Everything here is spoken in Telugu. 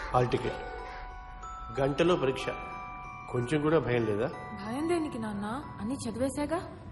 హాల్ టికెట్, గంటలో పరీక్ష. కొంచెం కూడా భయం లేదా? భయం దేనికి నాన్న, అన్ని చదివేశాగా.